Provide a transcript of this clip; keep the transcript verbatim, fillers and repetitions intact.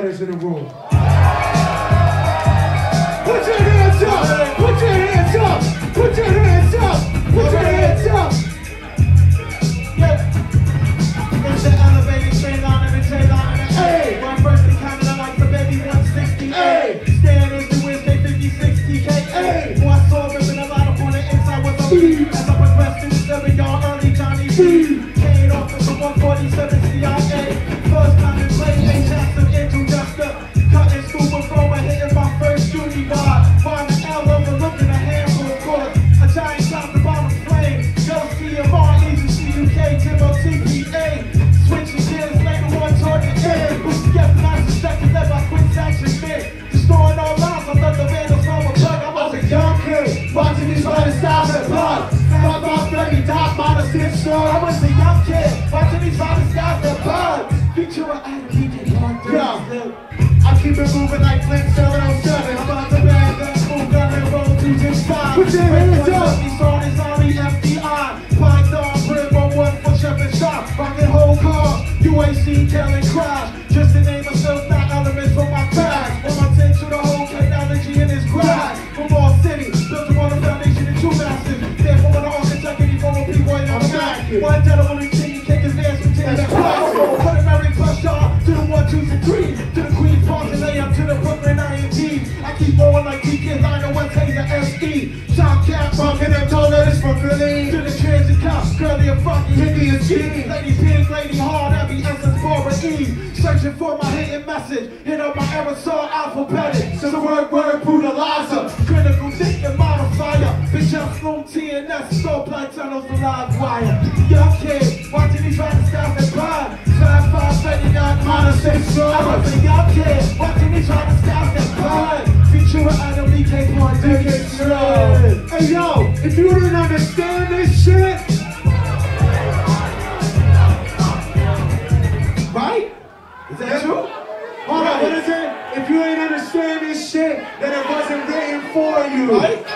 songwriters in the room. Put your hands up! Put your hands up! Put your hands up! Put your hands up! Yeah. It's the elevated train on and the train on and the hey. One first encounter I like the baby one sixty. Hey. Stand in the Wednesday fifty sixty K. Hey. Who I saw ripping a lot up on the inside was a beat. As I progressed through the seven yard early Johnny B. Came off of the one forty-seven C I A. First time in play, ain't Jackson into Duster. Cutting school with Roma, hitting my first Judy bar. Find the L overlooking a handful of course. A giant top the bottom flame. Go C M R, Easy C U K, Timbo T P A. Switching gears, later one toward the end. Who's get not suspected that my quick action big. Destroying all lives, I love the vandals from a plug. I was a young kid, watching these riders stop and blood. Five off thirty, top minus six star. I was a young kid, watching these riders stop and blood. Feature an attitude, yeah. I keep it moving like Flint seven oh seven. I'm about to bag that full gun and roll two six five. Put your hands up! These artists on the F D I. Python, Brim, on one for chef and shop. Rockin' whole car, U A C, telling crash. Just to name myself, not elements from my past. On my take to the whole technology in this grind. From all city, built upon the foundation of two masters. Therefore, when the architect and evolve people in the back. One gentleman king, kick his ass from ten to class. Put a Mary plus y'all to the one, twos, and threes. To the Queen's Park and lay up to the Brooklyn I N G. I keep rolling like T K Line and West Hazer S E. Shop cap, rockin' them taller than Brooklyn. To the transit cop, girly and funky, hippie and ski. Lady pink, lady hard, every essence for an E. Searching for my hidden message, hit up my aerosol alphabetic. So word, word, brutalizer. Critical thinking modifier. Bitch, I'm slow T N S, so black tunnels the live wire. Young kid, watching these rappers stop and blind. Five, five, thirty-nine, minus six, I was a young kid, watching these rappers stop and blind. Feature an item, D K point, D K shred. Hey yo, if you didn't understand this shit, right? Is that true? Hold on, what is it? If you ain't understand this shit, then it wasn't written for you. Right?